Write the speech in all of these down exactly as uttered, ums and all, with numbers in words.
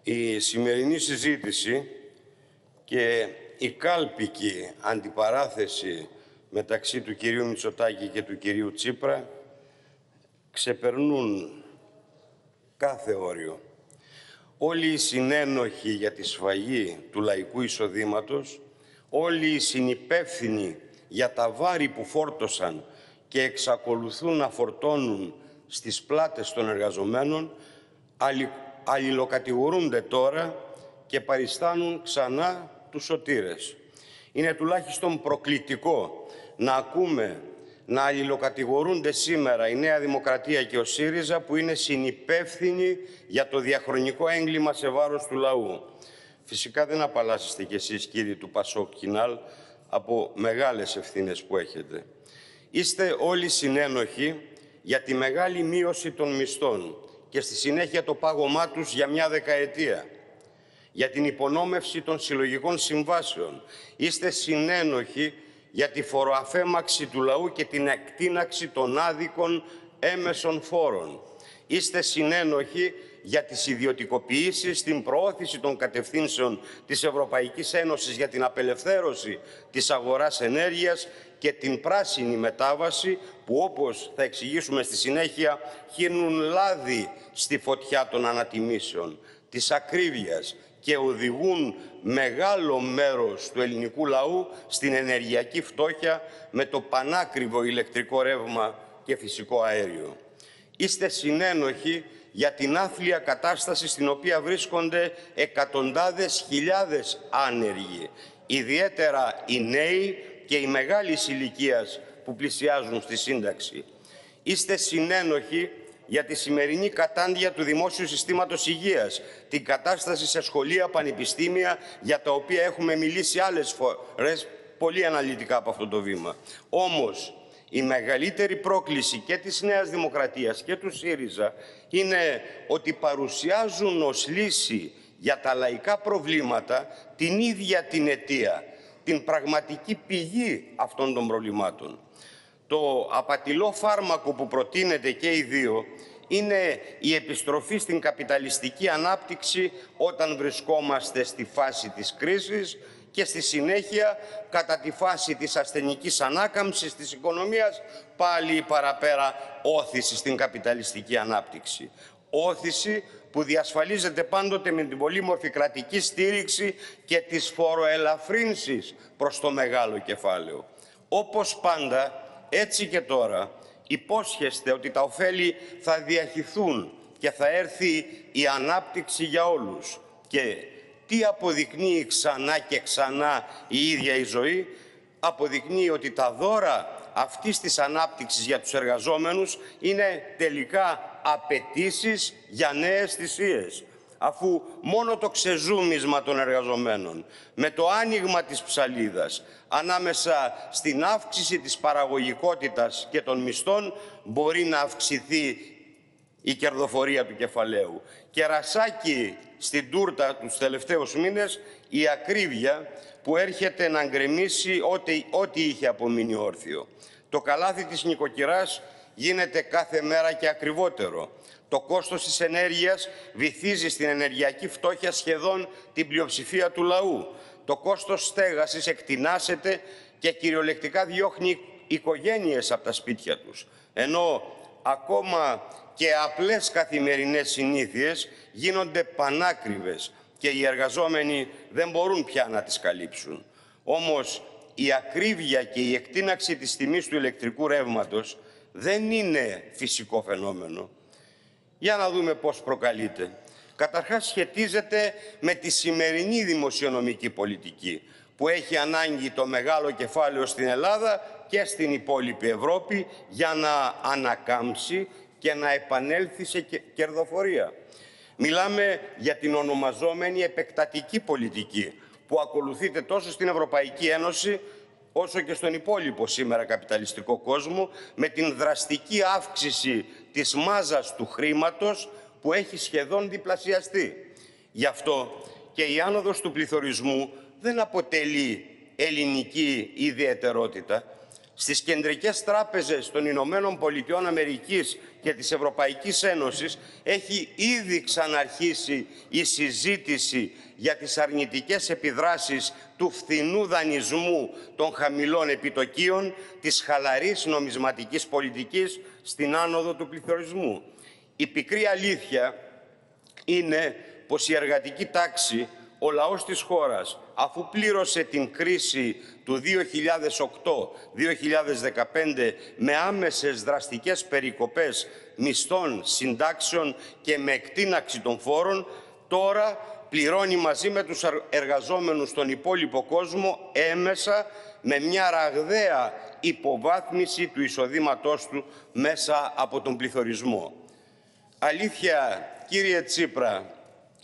Η σημερινή συζήτηση και η κάλπικη αντιπαράθεση μεταξύ του κυρίου Μητσοτάκη και του κυρίου Τσίπρα ξεπερνούν κάθε όριο. Όλοι οι συνένοχοι για τη σφαγή του λαϊκού εισοδήματος, όλοι οι συνυπεύθυνοι για τα βάρη που φόρτωσαν και εξακολουθούν να φορτώνουν στις πλάτες των εργαζομένων, αλληλοκατηγορούνται τώρα και παριστάνουν ξανά τους σωτήρες. Είναι τουλάχιστον προκλητικό να ακούμε να αλληλοκατηγορούνται σήμερα η Νέα Δημοκρατία και ο ΣΥΡΙΖΑ, που είναι συνυπεύθυνοι για το διαχρονικό έγκλημα σε βάρος του λαού. Φυσικά δεν απαλλάσσεστε κι εσείς, κύριοι του Πασόκ Κινάλ, από μεγάλες ευθύνες που έχετε. Είστε όλοι συνένοχοι για τη μεγάλη μείωση των μισθών και στη συνέχεια το πάγωμά τους για μια δεκαετία. Για την υπονόμευση των συλλογικών συμβάσεων. Είστε συνένοχοι για τη φοροαφέμαξη του λαού και την εκτείναξη των άδικων έμεσων φόρων. Είστε συνένοχοι για τις ιδιωτικοποιήσεις, την προώθηση των κατευθύνσεων της Ευρωπαϊκής Ένωσης για την απελευθέρωση της αγοράς ενέργειας και την πράσινη μετάβαση, που όπως θα εξηγήσουμε στη συνέχεια χύνουν λάδι στη φωτιά των ανατιμήσεων, της ακρίβειας και οδηγούν μεγάλο μέρος του ελληνικού λαού στην ενεργειακή φτώχεια με το πανάκριβο ηλεκτρικό ρεύμα και φυσικό αέριο. Είστε συνένοχοι για την άθλια κατάσταση στην οποία βρίσκονται εκατοντάδες χιλιάδες άνεργοι, ιδιαίτερα οι νέοι και οι μεγάλης ηλικίας που πλησιάζουν στη σύνταξη. Είστε συνένοχοι για τη σημερινή κατάντια του δημόσιου συστήματος υγείας, την κατάσταση σε σχολεία, πανεπιστήμια, για τα οποία έχουμε μιλήσει άλλες φορές πολύ αναλυτικά από αυτό το βήμα. Όμως, η μεγαλύτερη πρόκληση και της Νέας Δημοκρατίας και του ΣΥΡΙΖΑ είναι ότι παρουσιάζουν ως λύση για τα λαϊκά προβλήματα την ίδια την αιτία, την πραγματική πηγή αυτών των προβλημάτων. Το απατηλό φάρμακο που προτείνεται και οι δύο είναι η επιστροφή στην καπιταλιστική ανάπτυξη όταν βρισκόμαστε στη φάση της κρίσης και στη συνέχεια, κατά τη φάση της ασθενικής ανάκαμψης της οικονομίας, πάλι η παραπέρα όθηση στην καπιταλιστική ανάπτυξη. Όθηση που διασφαλίζεται πάντοτε με την πολύμορφη κρατική στήριξη και τις φοροελαφρύνσεις προς το μεγάλο κεφάλαιο. Όπως πάντα, έτσι και τώρα, υπόσχεστε ότι τα ωφέλη θα διαχυθούν και θα έρθει η ανάπτυξη για όλους. Και τι αποδεικνύει ξανά και ξανά η ίδια η ζωή? Αποδεικνύει ότι τα δώρα αυτής της ανάπτυξης για τους εργαζόμενους είναι τελικά απαιτήσεις για νέες θυσίες. Αφού μόνο το ξεζούμισμα των εργαζομένων, με το άνοιγμα της ψαλίδας, ανάμεσα στην αύξηση της παραγωγικότητας και των μισθών, μπορεί να αυξηθεί η κερδοφορία του κεφαλαίου. Και ρασάκι στην τούρτα τους τελευταίους μήνες η ακρίβεια που έρχεται να γκρεμίσει ό,τι, ό,τι είχε απομείνει όρθιο. Το καλάθι της νοικοκυράς γίνεται κάθε μέρα και ακριβότερο. Το κόστος της ενέργειας βυθίζει στην ενεργειακή φτώχεια σχεδόν την πλειοψηφία του λαού. Το κόστος στέγασης εκτινάσεται και κυριολεκτικά διώχνει οικογένειες από τα σπίτια τους. Ενώ ακόμα και απλές καθημερινές συνήθειες γίνονται πανάκριβες και οι εργαζόμενοι δεν μπορούν πια να τις καλύψουν. Όμως η ακρίβεια και η εκτείναξη της τιμής του ηλεκτρικού ρεύματος δεν είναι φυσικό φαινόμενο. Για να δούμε πώς προκαλείται. Καταρχάς σχετίζεται με τη σημερινή δημοσιονομική πολιτική που έχει ανάγκη το μεγάλο κεφάλαιο στην Ελλάδα και στην υπόλοιπη Ευρώπη για να ανακάμψει και να επανέλθει σε κερδοφορία. Μιλάμε για την ονομαζόμενη επεκτατική πολιτική που ακολουθείται τόσο στην Ευρωπαϊκή Ένωση όσο και στον υπόλοιπο σήμερα καπιταλιστικό κόσμο, με την δραστική αύξηση της μάζας του χρήματος που έχει σχεδόν διπλασιαστεί. Γι' αυτό και η άνοδος του πληθωρισμού δεν αποτελεί ελληνική ιδιαιτερότητα. Στις κεντρικές τράπεζες των Ηνωμένων Πολιτειών Αμερικής και της Ευρωπαϊκής Ένωσης έχει ήδη ξαναρχίσει η συζήτηση για τις αρνητικές επιδράσεις του φθηνού δανεισμού των χαμηλών επιτοκίων, της χαλαρής νομισματικής πολιτικής στην άνοδο του πληθωρισμού. Η πικρή αλήθεια είναι πως η εργατική τάξη, ο λαός της χώρας, αφού πλήρωσε την κρίση του δύο χιλιάδες οκτώ δύο χιλιάδες δεκαπέντε με άμεσες δραστικές περικοπές μισθών, συντάξεων και με εκτείναξη των φόρων, τώρα πληρώνει μαζί με τους εργαζόμενους στον υπόλοιπο κόσμο έμεσα με μια ραγδαία υποβάθμιση του εισοδήματός του μέσα από τον πληθωρισμό. Αλήθεια, κύριε Τσίπρα,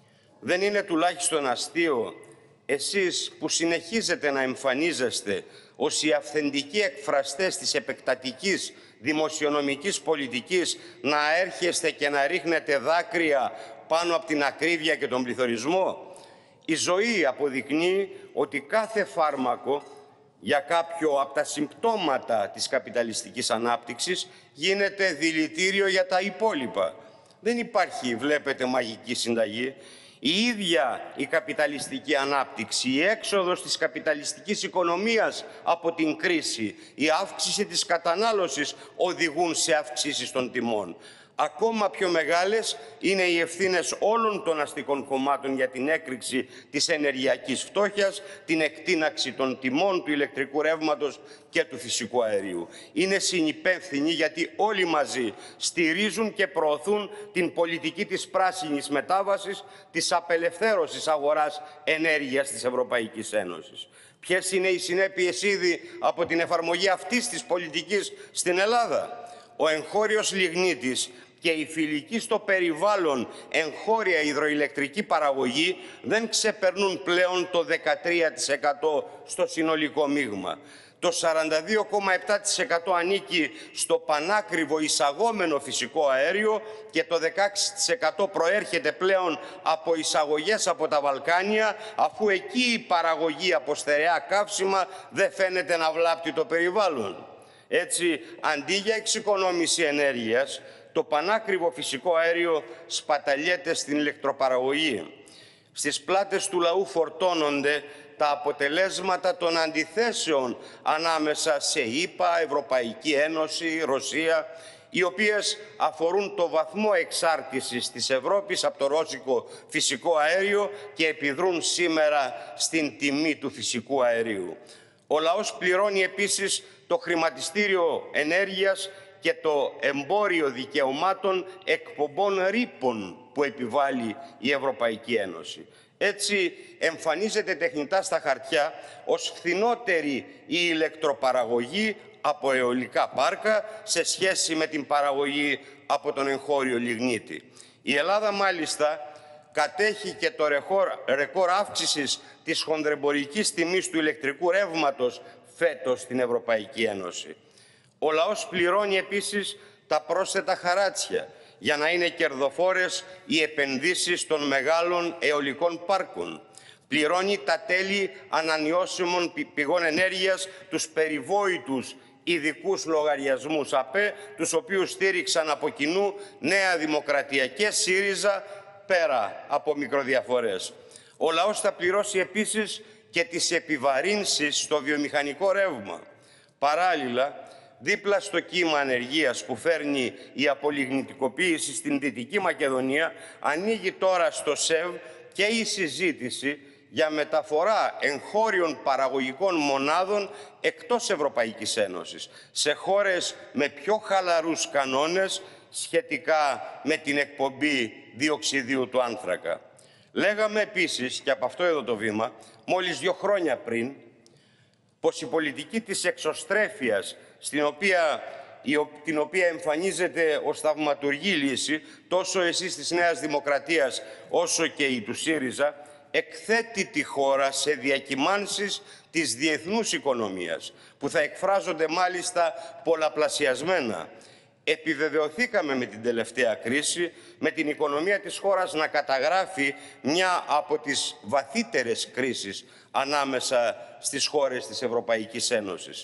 δεν είναι τουλάχιστον αστείο εσείς που συνεχίζετε να εμφανίζεστε ως οι αυθεντικοί εκφραστές της επεκτατικής δημοσιονομικής πολιτικής να έρχεστε και να ρίχνετε δάκρυα πάνω από την ακρίβεια και τον πληθωρισμό? Η ζωή αποδεικνύει ότι κάθε φάρμακο για κάποιο από τα συμπτώματα της καπιταλιστικής ανάπτυξης γίνεται δηλητήριο για τα υπόλοιπα. Δεν υπάρχει, βλέπετε, μαγική συνταγή. Η ίδια η καπιταλιστική ανάπτυξη, η έξοδος της καπιταλιστικής οικονομίας από την κρίση, η αύξηση της κατανάλωσης οδηγούν σε αυξήσεις των τιμών. Ακόμα πιο μεγάλες είναι οι ευθύνες όλων των αστικών κομμάτων για την έκρηξη της ενεργειακής φτώχειας, την εκτείναξη των τιμών του ηλεκτρικού ρεύματος και του φυσικού αερίου. Είναι συνυπεύθυνοι γιατί όλοι μαζί στηρίζουν και προωθούν την πολιτική της πράσινης μετάβασης, της απελευθέρωσης αγοράς ενέργειας της Ευρωπαϊκής Ένωσης. Ποιες είναι οι συνέπειες ήδη από την εφαρμογή αυτής της πολιτικής στην Ελλάδα? Ο εγχώριος λιγνίτης και η φιλική στο περιβάλλον εγχώρια υδροηλεκτρική παραγωγή δεν ξεπερνούν πλέον το δεκατρία τοις εκατό στο συνολικό μείγμα. Το σαράντα δύο κόμμα επτά τοις εκατό ανήκει στο πανάκριβο εισαγόμενο φυσικό αέριο και το δεκαέξι τοις εκατό προέρχεται πλέον από εισαγωγές από τα Βαλκάνια, αφού εκεί η παραγωγή από στερεά καύσιμα δεν φαίνεται να βλάπτει το περιβάλλον. Έτσι, αντί για εξοικονόμηση ενέργειας, το πανάκριβο φυσικό αέριο σπαταλιέται στην ηλεκτροπαραγωγή. Στις πλάτες του λαού φορτώνονται τα αποτελέσματα των αντιθέσεων ανάμεσα σε ΗΠΑ, Ευρωπαϊκή Ένωση, Ρωσία, οι οποίες αφορούν το βαθμό εξάρτησης της Ευρώπης από το ρώσικο φυσικό αέριο και επιδρούν σήμερα στην τιμή του φυσικού αερίου. Ο λαός πληρώνει επίσης το χρηματιστήριο ενέργειας και το εμπόριο δικαιωμάτων εκπομπών ρήπων που επιβάλλει η Ευρωπαϊκή Ένωση. Έτσι εμφανίζεται τεχνητά στα χαρτιά ως φθηνότερη η ηλεκτροπαραγωγή από αιωλικά πάρκα σε σχέση με την παραγωγή από τον εγχώριο λιγνίτη. Η Ελλάδα μάλιστα κατέχει και το ρεκόρ αύξησης της χονδρεμπορικής τιμής του ηλεκτρικού ρεύματος φέτος στην Ευρωπαϊκή Ένωση. Ο λαός πληρώνει επίσης τα πρόσθετα χαράτσια για να είναι κερδοφόρες οι επενδύσεις των μεγάλων αιωλικών πάρκων. Πληρώνει τα τέλη ανανεώσιμων πηγών ενέργειας, τους περιβόητους ειδικούς λογαριασμούς ΑΠΕ, τους οποίους στήριξαν από κοινού Νέα Δημοκρατία και ΣΥΡΙΖΑ, πέρα από μικροδιαφορές. Ο λαός θα πληρώσει επίσης και τις επιβαρύνσεις στο βιομηχανικό ρεύμα. Παράλληλα, δίπλα στο κύμα ανεργίας που φέρνει η απολιγνητικοποίηση στην Δυτική Μακεδονία, ανοίγει τώρα στο ΣΕΒ και η συζήτηση για μεταφορά εγχώριων παραγωγικών μονάδων εκτός Ευρωπαϊκής Ένωσης, σε χώρες με πιο χαλαρούς κανόνες σχετικά με την εκπομπή διοξιδίου του άνθρακα. Λέγαμε επίσης, και από αυτό εδώ το βήμα, μόλις δύο χρόνια πριν, πως η πολιτική της εξωστρέφειας, στην οποία, την οποία εμφανίζεται ως θαυματουργή λύση, τόσο εσείς της Νέας Δημοκρατίας όσο και η του ΣΥΡΙΖΑ, εκθέτει τη χώρα σε διακυμάνσεις της διεθνούς οικονομίας, που θα εκφράζονται μάλιστα πολλαπλασιασμένα. Επιβεβαιωθήκαμε με την τελευταία κρίση, με την οικονομία της χώρας να καταγράφει μια από τις βαθύτερες κρίσεις ανάμεσα στις χώρες της Ευρωπαϊκής Ένωσης.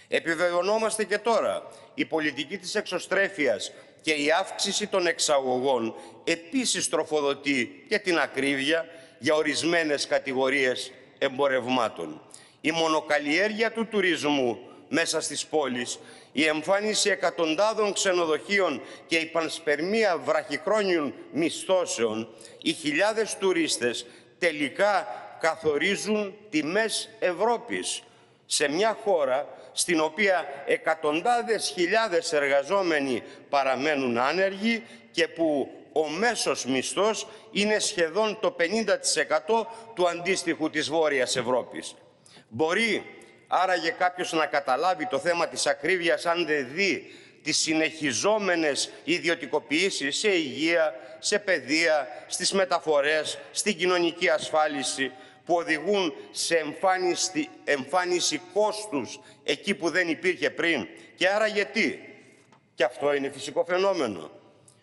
Επιβεβαιωνόμαστε και τώρα η πολιτική της εξωστρέφειας και η αύξηση των εξαγωγών επίσης τροφοδοτεί και την ακρίβεια για ορισμένες κατηγορίες εμπορευμάτων. Η μονοκαλλιέργεια του τουρισμού μέσα στις πόλεις, η εμφάνιση εκατοντάδων ξενοδοχείων και η πανσπερμία βραχυχρόνιων μισθώσεων, οι χιλιάδες τουρίστες τελικά καθορίζουν τιμές Ευρώπης σε μια χώρα στην οποία εκατοντάδες χιλιάδες εργαζόμενοι παραμένουν άνεργοι και που ο μέσος μισθός είναι σχεδόν το πενήντα τοις εκατό του αντίστοιχου της Βόρειας Ευρώπης. Μπορεί άραγε κάποιος να καταλάβει το θέμα της ακρίβειας αν δεν δει τις συνεχιζόμενες ιδιωτικοποιήσεις σε υγεία, σε παιδεία, στις μεταφορές, στην κοινωνική ασφάλιση, που οδηγούν σε εμφάνιση, εμφάνιση κόστους εκεί που δεν υπήρχε πριν. Και άρα γιατί? Και αυτό είναι φυσικό φαινόμενο.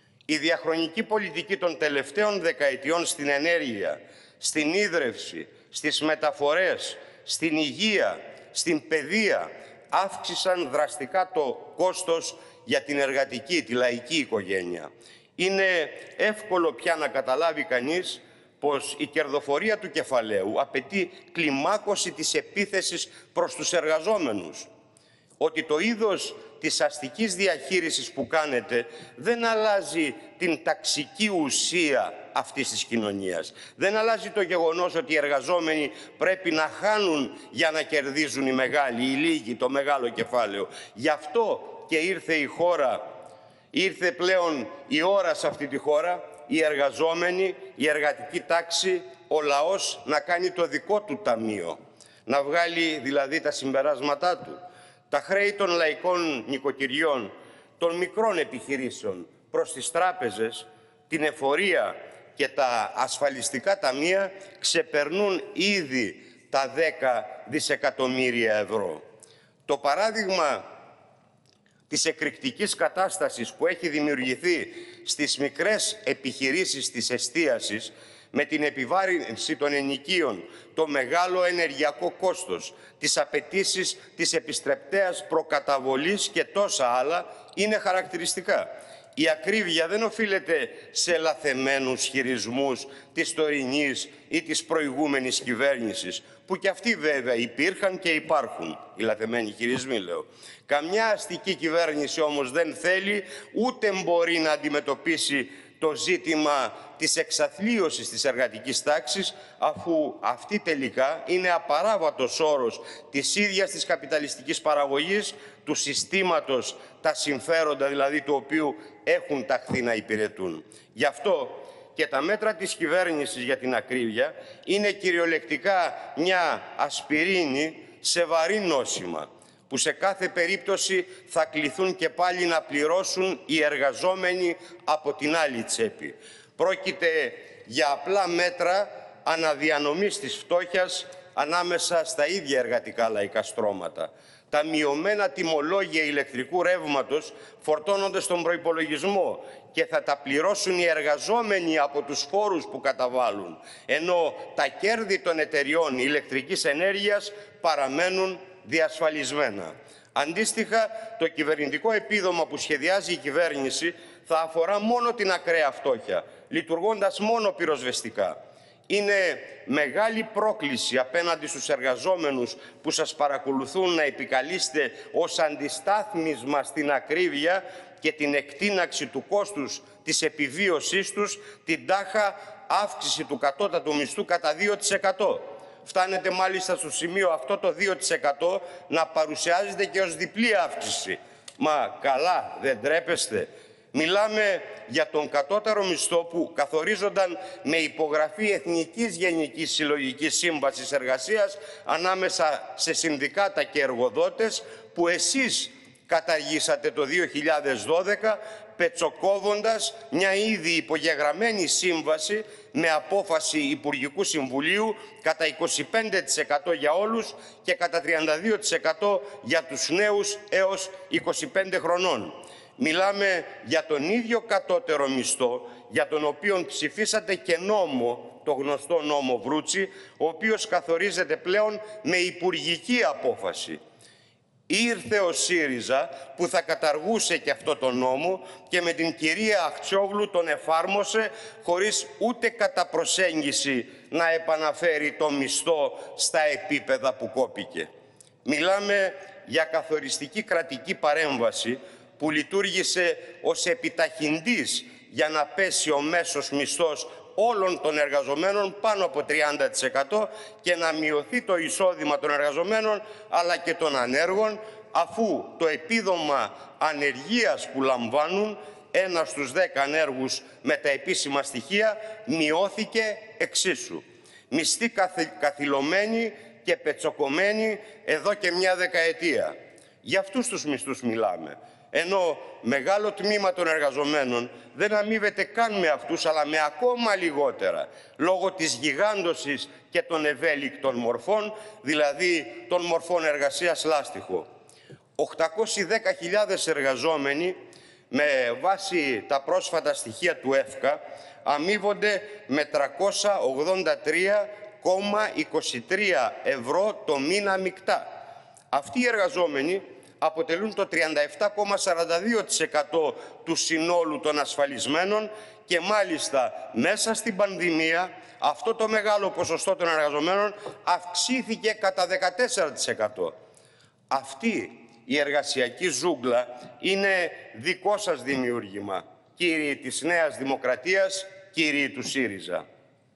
Η διαχρονική πολιτική των τελευταίων δεκαετιών στην ενέργεια, στην ίδρυυση, στις μεταφορές, στην υγεία, στην παιδεία αύξησαν δραστικά το κόστος για την εργατική, τη λαϊκή οικογένεια. Είναι εύκολο πια να καταλάβει κανείς πως η κερδοφορία του κεφαλαίου απαιτεί κλιμάκωση της επίθεσης προς τους εργαζόμενους. Ότι το είδος της αστικής διαχείρισης που κάνετε δεν αλλάζει την ταξική ουσία αυτής της κοινωνίας. Δεν αλλάζει το γεγονός ότι οι εργαζόμενοι πρέπει να χάνουν για να κερδίζουν οι μεγάλοι, οι λίγοι, το μεγάλο κεφάλαιο. Γι' αυτό και ήρθε η χώρα, ήρθε πλέον η ώρα σε αυτή τη χώρα, οι εργαζόμενοι, η εργατική τάξη, ο λαός να κάνει το δικό του ταμείο, να βγάλει δηλαδή τα συμπεράσματά του. Τα χρέη των λαϊκών νοικοκυριών, των μικρών επιχειρήσεων προς τις τράπεζες, την εφορία και τα ασφαλιστικά ταμεία ξεπερνούν ήδη τα δέκα δισεκατομμύρια ευρώ. Το παράδειγμα της εκρηκτικής κατάστασης που έχει δημιουργηθεί στις μικρές επιχειρήσεις της εστίασης με την επιβάρυνση των ενοικίων, το μεγάλο ενεργειακό κόστος, τις απαιτήσεις της επιστρεπτέας προκαταβολής και τόσα άλλα είναι χαρακτηριστικά. Η ακρίβεια δεν οφείλεται σε λαθεμένους χειρισμούς της τωρινής ή της προηγούμενης κυβέρνησης, που και αυτοί βέβαια υπήρχαν και υπάρχουν, οι λαθεμένοι χειρισμοί λέω. Καμιά αστική κυβέρνηση όμως δεν θέλει ούτε μπορεί να αντιμετωπίσει το ζήτημα της εξαθλίωσης της εργατικής τάξης, αφού αυτή τελικά είναι απαράβατος όρος της ίδιας της καπιταλιστικής παραγωγής, του συστήματος, τα συμφέροντα δηλαδή του οποίου έχουν ταχθεί να υπηρετούν. Γι' αυτό και τα μέτρα της κυβέρνησης για την ακρίβεια είναι κυριολεκτικά μια ασπιρίνη σε βαρύ νόσημα, που σε κάθε περίπτωση θα κληθούν και πάλι να πληρώσουν οι εργαζόμενοι από την άλλη τσέπη. Πρόκειται για απλά μέτρα αναδιανομής της φτώχειας ανάμεσα στα ίδια εργατικά λαϊκά στρώματα. Τα μειωμένα τιμολόγια ηλεκτρικού ρεύματος φορτώνονται στον προϋπολογισμό και θα τα πληρώσουν οι εργαζόμενοι από τους φόρους που καταβάλουν, ενώ τα κέρδη των εταιριών ηλεκτρικής ενέργειας παραμένουν διασφαλισμένα. Αντίστοιχα, το κυβερνητικό επίδομα που σχεδιάζει η κυβέρνηση θα αφορά μόνο την ακραία φτώχεια, λειτουργώντας μόνο πυροσβεστικά. Είναι μεγάλη πρόκληση απέναντι στους εργαζόμενους που σας παρακολουθούν να επικαλείστε ως αντιστάθμισμα στην ακρίβεια και την εκτείναξη του κόστους της επιβίωσής τους την τάχα αύξηση του κατώτατου μισθού κατά δύο τοις εκατό. Φτάνετε μάλιστα στο σημείο αυτό το δύο τοις εκατό να παρουσιάζεται και ως διπλή αύξηση. Μα καλά, δεν τρέπεστε? Μιλάμε για τον κατώτερο μισθό που καθορίζονταν με υπογραφή Εθνικής Γενικής Συλλογικής Σύμβασης Εργασίας ανάμεσα σε συνδικάτα και εργοδότες, που εσείς καταργήσατε το δύο χιλιάδες δώδεκα, πετσοκόβοντας μια ήδη υπογεγραμμένη σύμβαση με απόφαση Υπουργικού Συμβουλίου κατά είκοσι πέντε τοις εκατό για όλους και κατά τριάντα δύο τοις εκατό για τους νέους έως είκοσι πέντε χρονών. Μιλάμε για τον ίδιο κατώτερο μισθό, για τον οποίο ψηφίσατε και νόμο, το γνωστό νόμο Βρούτσι, ο οποίος καθορίζεται πλέον με υπουργική απόφαση. Ήρθε ο ΣΥΡΙΖΑ που θα καταργούσε και αυτό το νόμο και με την κυρία Αχτσιόγλου τον εφάρμοσε χωρίς ούτε κατά προσέγγιση να επαναφέρει το μισθό στα επίπεδα που κόπηκε. Μιλάμε για καθοριστική κρατική παρέμβαση που λειτουργήσε ως επιταχυντής για να πέσει ο μέσος μισθός όλων των εργαζομένων πάνω από τριάντα τοις εκατό και να μειωθεί το εισόδημα των εργαζομένων αλλά και των ανέργων, αφού το επίδομα ανεργίας που λαμβάνουν ένα στους δέκα ανέργους με τα επίσημα στοιχεία μειώθηκε εξίσου. Μισθοί καθυλωμένοι και πετσοκομμένοι εδώ και μια δεκαετία. Για αυτούς τους μισθούς μιλάμε. Ενώ μεγάλο τμήμα των εργαζομένων δεν αμείβεται καν με αυτούς, αλλά με ακόμα λιγότερα, λόγω της γιγάντωσης και των ευέλικτων μορφών, δηλαδή των μορφών εργασίας λάστιχο. οκτακόσιες δέκα χιλιάδες εργαζόμενοι, με βάση τα πρόσφατα στοιχεία του ΕΦΚΑ, αμείβονται με τριακόσια ογδόντα τρία κόμμα είκοσι τρία ευρώ το μήνα μεικτά. Αυτοί οι εργαζόμενοι αποτελούν το τριάντα επτά κόμμα σαράντα δύο τοις εκατό του συνόλου των ασφαλισμένων και μάλιστα μέσα στην πανδημία αυτό το μεγάλο ποσοστό των εργαζομένων αυξήθηκε κατά δεκατέσσερα τοις εκατό. Αυτή η εργασιακή ζούγκλα είναι δικό σας δημιούργημα, κύριοι της Νέας Δημοκρατίας, κύριοι του ΣΥΡΙΖΑ.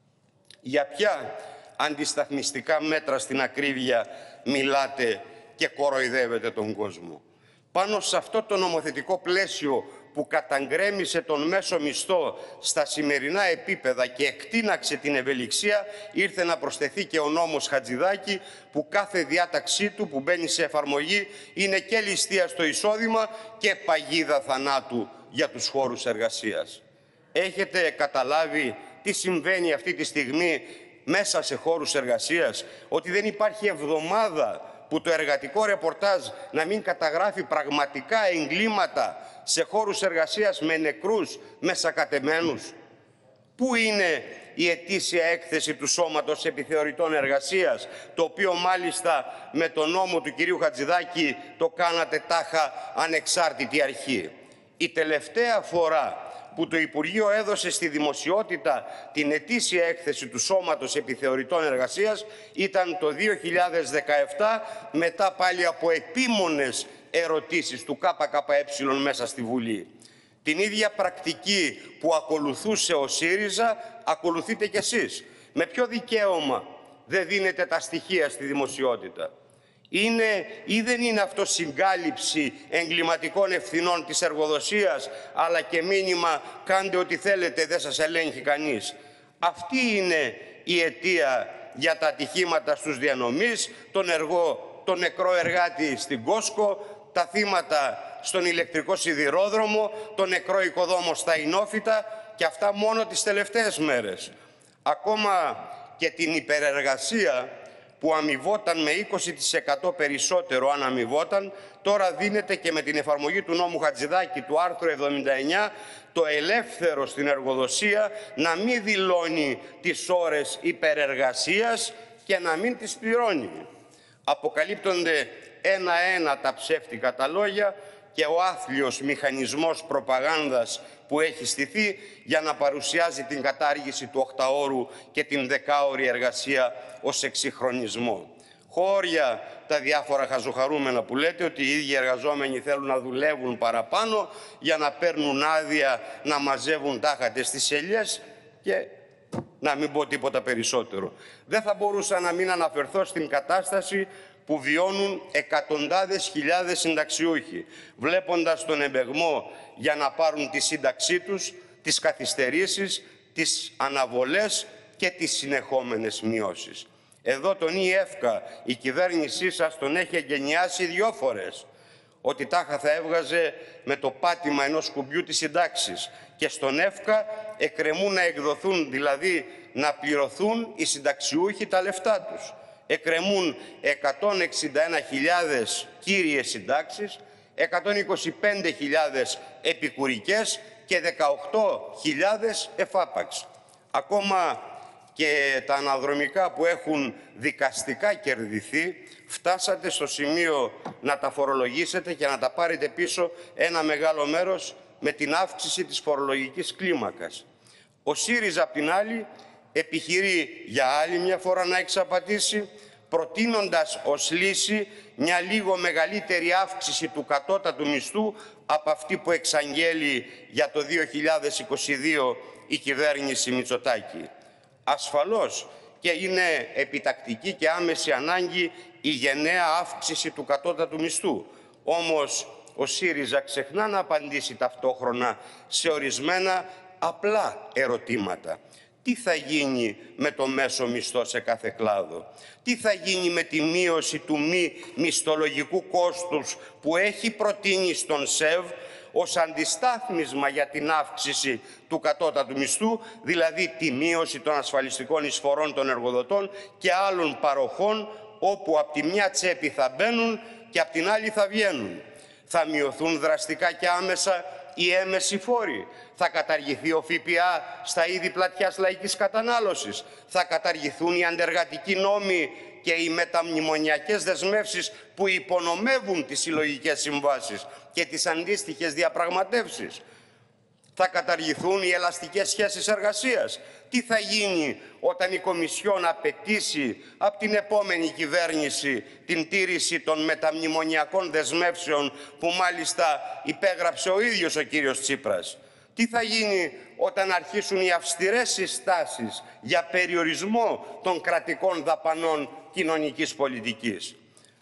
Για ποια αντισταθμιστικά μέτρα στην ακρίβεια μιλάτε και κοροϊδεύετε τον κόσμο? Πάνω σε αυτό το νομοθετικό πλαίσιο που καταγκρέμισε τον μέσο μισθό στα σημερινά επίπεδα και εκτείναξε την ευελιξία, ήρθε να προσθεθεί και ο νόμος Χατζηδάκη, που κάθε διάταξή του που μπαίνει σε εφαρμογή είναι και ληστεία στο εισόδημα και παγίδα θανάτου για τους χώρους εργασίας. Έχετε καταλάβει τι συμβαίνει αυτή τη στιγμή μέσα σε χώρους εργασίας? Ότι δεν υπάρχει εβδομάδα που το εργατικό ρεπορτάζ να μην καταγράφει πραγματικά εγκλήματα σε χώρους εργασίας με νεκρούς, με σακατεμένους. Πού είναι η ετήσια έκθεση του Σώματος Επιθεωρητών Εργασίας, το οποίο μάλιστα με τον νόμο του κυρίου Χατζηδάκη το κάνατε τάχα ανεξάρτητη αρχή? Η τελευταία φορά που το Υπουργείο έδωσε στη δημοσιότητα την ετήσια έκθεση του Σώματος Επιθεωρητών Εργασίας ήταν το δύο χιλιάδες δεκαεπτά, μετά πάλι από επίμονες ερωτήσεις του ΚΚΕ μέσα στη Βουλή. Την ίδια πρακτική που ακολουθούσε ο ΣΥΡΙΖΑ, ακολουθείτε κι εσείς. Με ποιο δικαίωμα δεν δίνετε τα στοιχεία στη δημοσιότητα? Είναι ή δεν είναι αυτό συγκάλυψη εγκληματικών ευθυνών της εργοδοσίας, αλλά και μήνυμα κάντε ό,τι θέλετε, δεν σας ελέγχει κανείς? Αυτή είναι η αιτία για τα ατυχήματα στους διανομείς, τον, εργό, τον νεκρό εργάτη στην Κόσκο, τα θύματα στον ηλεκτρικό σιδηρόδρομο, τον νεκρό οικοδόμο στα Ινόφυτα, και αυτά μόνο τις τελευταίες μέρες. Ακόμα και την υπερεργασία που αμοιβόταν με είκοσι τοις εκατό περισσότερο αν αμοιβόταν, τώρα δίνεται και με την εφαρμογή του νόμου Χατζηδάκη του άρθρου εβδομήντα εννιά το ελεύθερο στην εργοδοσία να μην δηλώνει τις ώρες υπερεργασίας και να μην τις πληρώνει. Αποκαλύπτονται ένα-ένα τα ψεύτικα τα λόγια και ο άθλιος μηχανισμός προπαγάνδας που έχει στηθεί για να παρουσιάζει την κατάργηση του οκταώρου και την δεκάωρη εργασία ως εξυγχρονισμό. Χώρια τα διάφορα χαζοχαρούμενα που λέτε ότι οι ίδιοι εργαζόμενοι θέλουν να δουλεύουν παραπάνω για να παίρνουν άδεια, να μαζεύουν τάχατες στις ελιές και να μην πω τίποτα περισσότερο. Δεν θα μπορούσα να μην αναφερθώ στην κατάσταση που βιώνουν εκατοντάδες χιλιάδες συνταξιούχοι, βλέποντας τον εμπεγμό για να πάρουν τη σύνταξή τους, τις καθυστερήσεις, τις αναβολές και τις συνεχόμενες μειώσεις. Εδώ τον ΙΕΦΚΑ η κυβέρνησή σας τον έχει εγκαινιάσει δυο φορές, ότι τάχα θα έβγαζε με το πάτημα ενός κουμπιού τις συντάξεις, και στον ΕΦΚΑ εκκρεμούν να εκδοθούν, δηλαδή να πληρωθούν οι συνταξιούχοι τα λεφτά τους. Εκκρεμούν εκατόν εξήντα ένα χιλιάδες κύριες συντάξεις, εκατόν είκοσι πέντε χιλιάδες επικουρικές και δεκαοκτώ χιλιάδες εφάπαξ. Ακόμα και τα αναδρομικά που έχουν δικαστικά κερδιθεί, φτάσατε στο σημείο να τα φορολογήσετε και να τα πάρετε πίσω ένα μεγάλο μέρος με την αύξηση της φορολογικής κλίμακας. Ο ΣΥΡΙΖΑ, απ' την άλλη, επιχειρεί για άλλη μια φορά να εξαπατήσει, προτείνοντας ως λύση μια λίγο μεγαλύτερη αύξηση του κατώτατου μισθού από αυτή που εξαγγέλει για το δύο χιλιάδες είκοσι δύο η κυβέρνηση Μητσοτάκη. Ασφαλώς και είναι επιτακτική και άμεση ανάγκη η γενναία αύξηση του κατώτατου μισθού. Όμως ο ΣΥΡΙΖΑ ξεχνά να απαντήσει ταυτόχρονα σε ορισμένα απλά ερωτήματα. Τι θα γίνει με το μέσο μισθό σε κάθε κλάδο? Τι θα γίνει με τη μείωση του μη μισθολογικού κόστους που έχει προτείνει στον ΣΕΒ ως αντιστάθμισμα για την αύξηση του κατώτατου μισθού, δηλαδή τη μείωση των ασφαλιστικών εισφορών των εργοδοτών και άλλων παροχών, όπου από τη μια τσέπη θα μπαίνουν και από την άλλη θα βγαίνουν? Θα μειωθούν δραστικά και άμεσα οι έμμεσοι φόροι. Θα καταργηθεί ο ΦΠΑ στα είδη πλατιάς λαϊκής κατανάλωσης. Θα καταργηθούν οι αντεργατικοί νόμοι και οι μεταμνημονιακές δεσμεύσεις που υπονομεύουν τις συλλογικές συμβάσεις και τις αντίστοιχες διαπραγματεύσεις. Θα καταργηθούν οι ελαστικές σχέσεις εργασίας. Τι θα γίνει όταν η Κομισιόν απαιτήσει από την επόμενη κυβέρνηση την τήρηση των μεταμνημονιακών δεσμεύσεων που μάλιστα υπέγραψε ο ίδιος ο κύριος Τσίπρας? Τι θα γίνει όταν αρχίσουν οι αυστηρές συστάσεις για περιορισμό των κρατικών δαπανών κοινωνικής πολιτικής?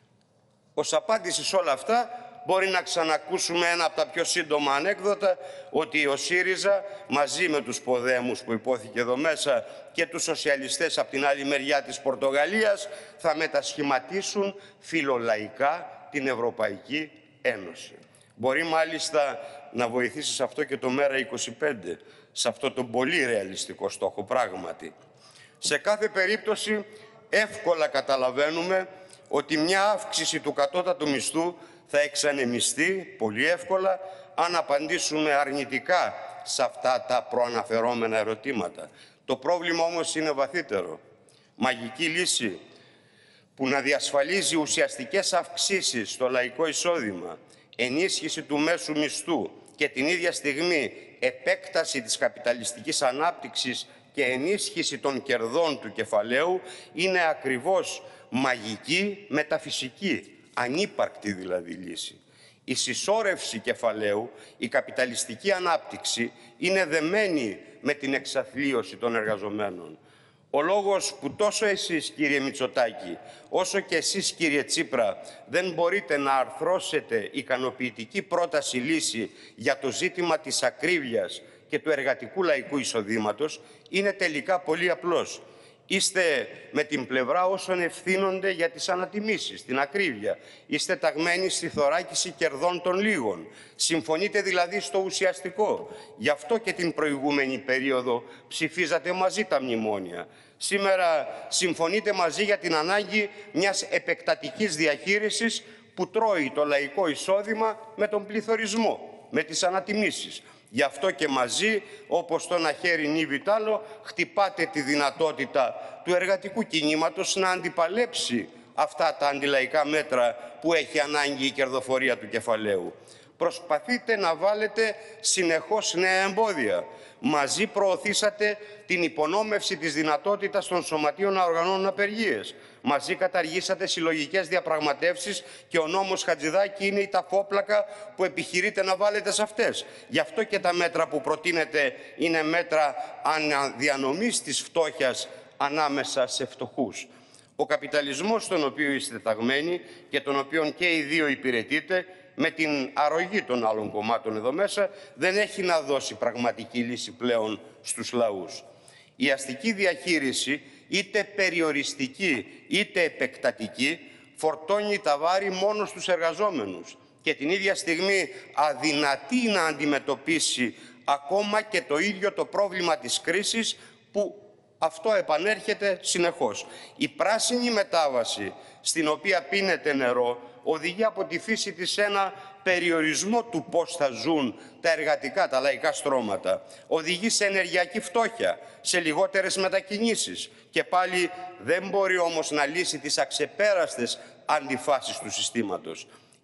Ως απάντηση σε όλα αυτά, μπορεί να ξανακούσουμε ένα από τα πιο σύντομα ανέκδοτα, ότι ο ΣΥΡΙΖΑ μαζί με τους ποδέμους που υπόθηκε εδώ μέσα και τους σοσιαλιστές από την άλλη μεριά της Πορτογαλίας θα μετασχηματίσουν φιλολαϊκά την Ευρωπαϊκή Ένωση. Μπορεί μάλιστα να βοηθήσει σε αυτό και το ΜΕΡΑ είκοσι πέντε, σε αυτό το πολύ ρεαλιστικό στόχο πράγματι. Σε κάθε περίπτωση εύκολα καταλαβαίνουμε ότι μια αύξηση του κατώτατου μισθού θα εξανεμιστεί πολύ εύκολα αν απαντήσουμε αρνητικά σε αυτά τα προαναφερόμενα ερωτήματα. Το πρόβλημα όμως είναι βαθύτερο. Μαγική λύση που να διασφαλίζει ουσιαστικές αυξήσεις στο λαϊκό εισόδημα, ενίσχυση του μέσου μισθού και την ίδια στιγμή επέκταση της καπιταλιστικής ανάπτυξης και ενίσχυση των κερδών του κεφαλαίου είναι ακριβώς μαγική μεταφυσική, ανύπαρκτη δηλαδή λύση. Η συσσόρευση κεφαλαίου, η καπιταλιστική ανάπτυξη είναι δεμένη με την εξαθλίωση των εργαζομένων. Ο λόγος που τόσο εσείς, κύριε Μητσοτάκη, όσο και εσείς, κύριε Τσίπρα, δεν μπορείτε να αρθρώσετε ικανοποιητική πρόταση λύση για το ζήτημα της ακρίβειας και του εργατικού λαϊκού εισοδήματος είναι τελικά πολύ απλός. Είστε με την πλευρά όσων ευθύνονται για τις ανατιμήσεις, την ακρίβεια. Είστε ταγμένοι στη θωράκιση κερδών των λίγων. Συμφωνείτε δηλαδή στο ουσιαστικό. Γι' αυτό και την προηγούμενη περίοδο ψηφίζατε μαζί τα μνημόνια. Σήμερα συμφωνείτε μαζί για την ανάγκη μιας επεκτατικής διαχείρισης που τρώει το λαϊκό εισόδημα με τον πληθωρισμό, με τις ανατιμήσεις. Γι' αυτό και μαζί, όπως το ένα χέρι νύβει τ' άλλο, χτυπάτε τη δυνατότητα του εργατικού κινήματος να αντιπαλέψει αυτά τα αντιλαϊκά μέτρα που έχει ανάγκη η κερδοφορία του κεφαλαίου. Προσπαθείτε να βάλετε συνεχώς νέα εμπόδια. Μαζί προωθήσατε την υπονόμευση της δυνατότητας των σωματείων να οργανώνουν απεργίες. Μαζί καταργήσατε συλλογικές διαπραγματεύσεις και ο νόμος Χατζηδάκη είναι η ταφόπλακα που επιχειρείτε να βάλετε σε αυτές. Γι' αυτό και τα μέτρα που προτείνετε είναι μέτρα αναδιανομής της φτώχειας ανάμεσα σε φτωχούς. Ο καπιταλισμός στον οποίο είστε ταγμένοι και τον οποίο και οι δύο υπηρετείτε, με την αρρωγή των άλλων κομμάτων εδώ μέσα, δεν έχει να δώσει πραγματική λύση πλέον στους λαούς. Η αστική διαχείριση, είτε περιοριστική είτε επεκτατική, φορτώνει τα βάρη μόνο στους εργαζόμενους και την ίδια στιγμή αδυνατεί να αντιμετωπίσει ακόμα και το ίδιο το πρόβλημα της κρίσης που αυτό επανέρχεται συνεχώς. Η πράσινη μετάβαση στην οποία πίνεται νερό οδηγεί από τη φύση της ένα περιορισμό του πώς θα ζουν τα εργατικά, τα λαϊκά στρώματα. Οδηγεί σε ενεργειακή φτώχεια, σε λιγότερες μετακινήσεις και πάλι δεν μπορεί όμως να λύσει τις αξεπέραστες αντιφάσεις του συστήματος.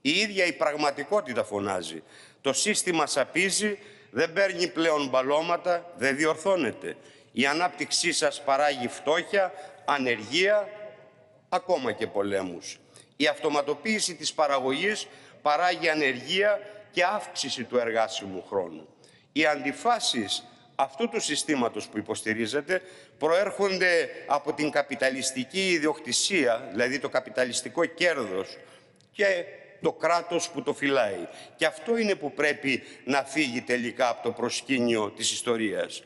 Η ίδια η πραγματικότητα φωνάζει. Το σύστημα σαπίζει, δεν παίρνει πλέον μπαλώματα, δεν διορθώνεται. Η ανάπτυξή σας παράγει φτώχεια, ανεργία, ακόμα και πολέμους. Η αυτοματοποίηση της παραγωγής παράγει ανεργία και αύξηση του εργάσιμου χρόνου. Οι αντιφάσεις αυτού του συστήματος που υποστηρίζεται προέρχονται από την καπιταλιστική ιδιοκτησία, δηλαδή το καπιταλιστικό κέρδος και το κράτος που το φυλάει. Και αυτό είναι που πρέπει να φύγει τελικά από το προσκήνιο της ιστορίας.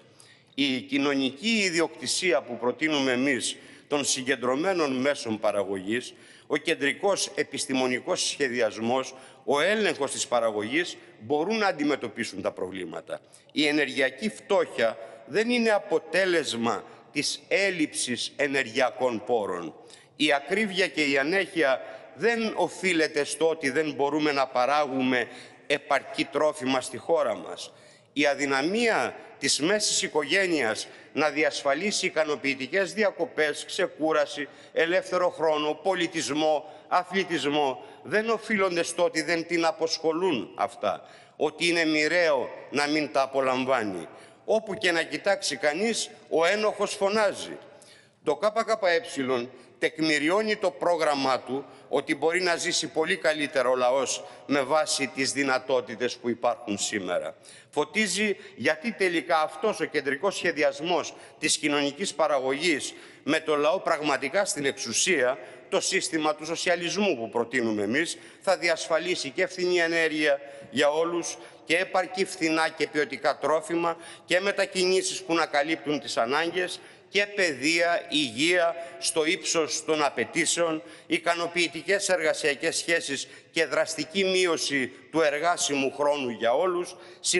Η κοινωνική ιδιοκτησία που προτείνουμε εμείς των συγκεντρωμένων μέσων παραγωγής, ο κεντρικός επιστημονικός σχεδιασμός, ο έλεγχος της παραγωγής μπορούν να αντιμετωπίσουν τα προβλήματα. Η ενεργειακή φτώχεια δεν είναι αποτέλεσμα της έλλειψης ενεργειακών πόρων. Η ακρίβεια και η ανέχεια δεν οφείλεται στο ότι δεν μπορούμε να παράγουμε επαρκή τρόφιμα στη χώρα μας. Η αδυναμία της μέσης οικογένειας να διασφαλίσει ικανοποιητικές διακοπές, ξεκούραση, ελεύθερο χρόνο, πολιτισμό, αθλητισμό δεν οφείλονται στο ότι δεν την αποσχολούν αυτά, ότι είναι μοιραίο να μην τα απολαμβάνει. Όπου και να κοιτάξει κανείς, ο ένοχος φωνάζει. Το ΚΚΕ τεκμηριώνει το πρόγραμμά του ότι μπορεί να ζήσει πολύ καλύτερο ο λαός με βάση τις δυνατότητες που υπάρχουν σήμερα. Φωτίζει γιατί τελικά αυτός ο κεντρικός σχεδιασμός της κοινωνικής παραγωγής με το λαό πραγματικά στην εξουσία, το σύστημα του σοσιαλισμού που προτείνουμε εμείς, θα διασφαλίσει και φθηνή ενέργεια για όλους και επαρκή φθηνά και ποιοτικά τρόφιμα και μετακινήσεις που να καλύπτουν τις ανάγκες και παιδεία, υγεία στο ύψος των απαιτήσεων, ικανοποιητικές εργασιακές σχέσεις και δραστική μείωση του εργάσιμου χρόνου για όλους,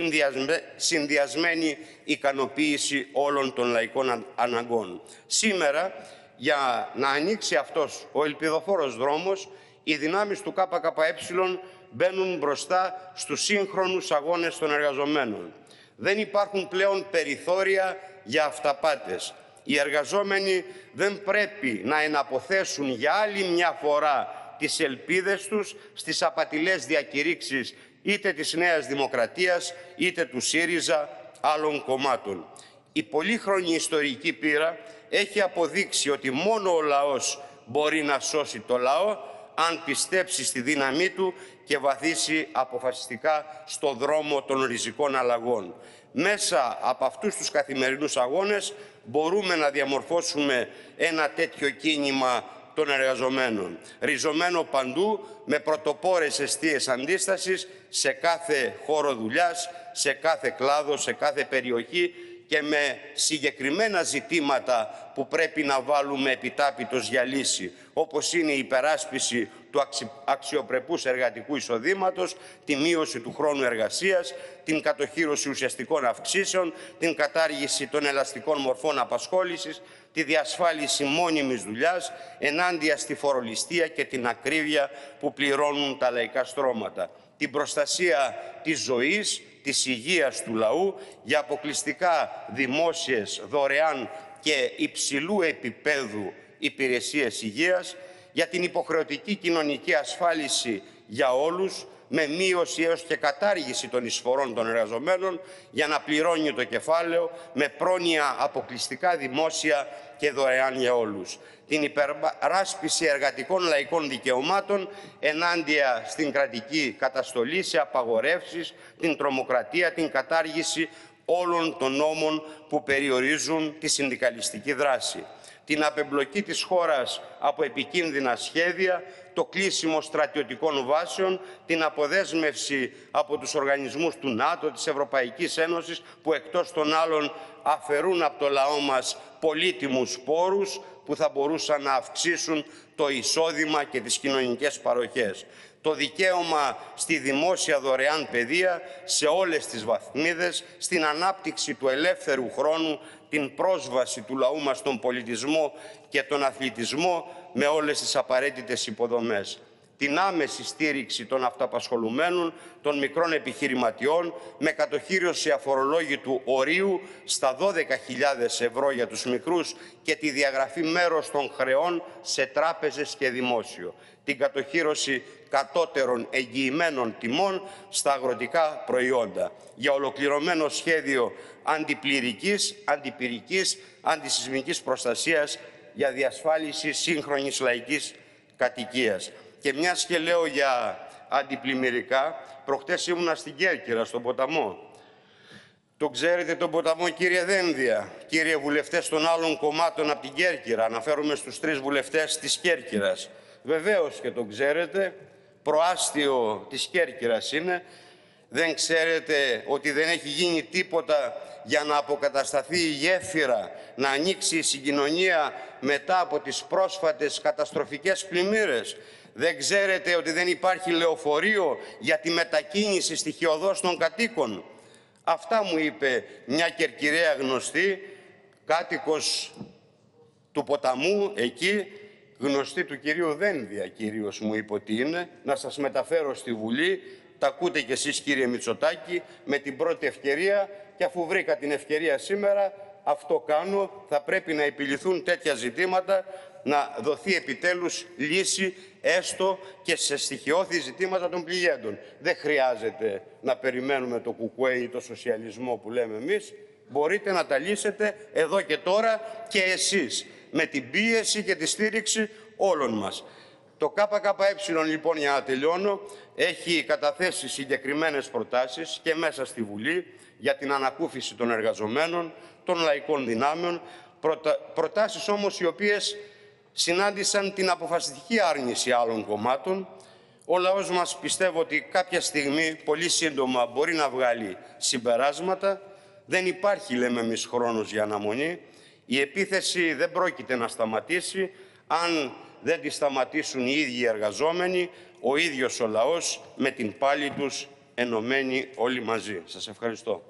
συνδυασμένη ικανοποίηση όλων των λαϊκών αναγκών. Σήμερα, για να ανοίξει αυτός ο ελπιδοφόρος δρόμος, οι δυνάμεις του ΚΚΕ μπαίνουν μπροστά στους σύγχρονους αγώνες των εργαζομένων. Δεν υπάρχουν πλέον περιθώρια για αυταπάτες. Οι εργαζόμενοι δεν πρέπει να εναποθέσουν για άλλη μια φορά τις ελπίδες τους στις απατηλές διακηρύξεις είτε της Νέας Δημοκρατίας είτε του ΣΥΡΙΖΑ άλλων κομμάτων. Η πολύχρονη ιστορική πείρα έχει αποδείξει ότι μόνο ο λαός μπορεί να σώσει το λαό αν πιστέψει στη δύναμή του και βαθίσει αποφασιστικά στο δρόμο των ριζικών αλλαγών. Μέσα από αυτούς τους καθημερινούς αγώνες μπορούμε να διαμορφώσουμε ένα τέτοιο κίνημα των εργαζομένων, ριζωμένο παντού, με πρωτοπόρες εστίες αντίστασης σε κάθε χώρο δουλειάς, σε κάθε κλάδο, σε κάθε περιοχή και με συγκεκριμένα ζητήματα που πρέπει να βάλουμε επιτάπητος για λύση, όπως είναι η υπεράσπιση του αξιοπρεπούς εργατικού εισοδήματος, τη μείωση του χρόνου εργασίας, την κατοχύρωση ουσιαστικών αυξήσεων, την κατάργηση των ελαστικών μορφών απασχόλησης, τη διασφάλιση μόνιμης δουλειάς ενάντια στη φορολιστία και την ακρίβεια που πληρώνουν τα λαϊκά στρώματα, την προστασία της ζωής, της υγείας του λαού για αποκλειστικά δημόσιες, δωρεάν και υψηλού επίπεδου υπηρεσίες υγείας, για την υποχρεωτική κοινωνική ασφάλιση για όλους, με μείωση έως και κατάργηση των εισφορών των εργαζομένων για να πληρώνει το κεφάλαιο, με πρόνοια αποκλειστικά δημόσια και δωρεάν για όλους. Την υπεράσπιση εργατικών λαϊκών δικαιωμάτων ενάντια στην κρατική καταστολή, σε απαγορεύσεις, την τρομοκρατία, την κατάργηση όλων των νόμων που περιορίζουν τη συνδικαλιστική δράση. Την απεμπλοκή της χώρας από επικίνδυνα σχέδια, το κλείσιμο στρατιωτικών βάσεων, την αποδέσμευση από τους οργανισμούς του ΝΑΤΟ, της Ευρωπαϊκής Ένωσης, που εκτός των άλλων αφαιρούν από το λαό μας πολύτιμους πόρους που θα μπορούσαν να αυξήσουν το εισόδημα και τις κοινωνικές παροχές. Το δικαίωμα στη δημόσια δωρεάν παιδεία σε όλες τις βαθμίδες, στην ανάπτυξη του ελεύθερου χρόνου, την πρόσβαση του λαού μας στον πολιτισμό και τον αθλητισμό με όλες τις απαραίτητες υποδομές. την άμεση στήριξη των αυτοαπασχολουμένων, των μικρών επιχειρηματιών, με κατοχήρωση αφορολόγητου ορίου στα δώδεκα χιλιάδες ευρώ για τους μικρούς και τη διαγραφή μέρος των χρεών σε τράπεζες και δημόσιο. Την κατοχήρωση κατώτερων εγγυημένων τιμών στα αγροτικά προϊόντα. Για ολοκληρωμένο σχέδιο αντιπληρικής, αντιπυρικής, αντισυσμικής προστασίας για διασφάλιση σύγχρονης λαϊκής κατοικίας. Και μιας και λέω για αντιπλημμυρικά, προχτές ήμουνα στην Κέρκυρα, στον ποταμό. Το ξέρετε τον ποταμό, κύριε Δένδια, κύριε βουλευτές των άλλων κομμάτων από την Κέρκυρα, αναφέρομαι στους τρεις βουλευτές της Κέρκυρας. Βεβαίως και τον ξέρετε, προάστιο της Κέρκυρας είναι. Δεν ξέρετε ότι δεν έχει γίνει τίποτα για να αποκατασταθεί η γέφυρα, να ανοίξει η συγκοινωνία μετά από τις πρόσφατες καταστροφικές πλημμύρες. Δεν ξέρετε ότι δεν υπάρχει λεωφορείο για τη μετακίνηση στοιχειωδώς των κατοίκων. Αυτά μου είπε μια Κερκυραία γνωστή, κάτοικος του ποταμού εκεί, γνωστή του κυρίου Δένδια, κυρίως μου είπε ότι είναι, να σας μεταφέρω στη Βουλή. Τα ακούτε κι εσείς, κύριε Μητσοτάκη, με την πρώτη ευκαιρία, και αφού βρήκα την ευκαιρία σήμερα, αυτό κάνω. Θα πρέπει να επιληθούν τέτοια ζητήματα, να δοθεί επιτέλους λύση έστω και σε στοιχειώδη ζητήματα των πληγέντων. Δεν χρειάζεται να περιμένουμε το κουκουέ ή το σοσιαλισμό που λέμε εμείς. Μπορείτε να τα λύσετε εδώ και τώρα και εσείς, με την πίεση και τη στήριξη όλων μας. Το ΚΚΕ, λοιπόν, για να τελειώνω, έχει καταθέσει συγκεκριμένες προτάσεις και μέσα στη Βουλή για την ανακούφιση των εργαζομένων, των λαϊκών δυνάμεων, προτα... προτάσεις όμως οι οποίες συνάντησαν την αποφασιστική άρνηση άλλων κομμάτων. Ο λαός μας, πιστεύω ότι κάποια στιγμή, πολύ σύντομα, μπορεί να βγάλει συμπεράσματα. Δεν υπάρχει, λέμε εμείς, χρόνος για αναμονή. Η επίθεση δεν πρόκειται να σταματήσει αν δεν τη σταματήσουν οι ίδιοι οι εργαζόμενοι, ο ίδιος ο λαός, με την πάλη τους ενωμένοι όλοι μαζί. Σας ευχαριστώ.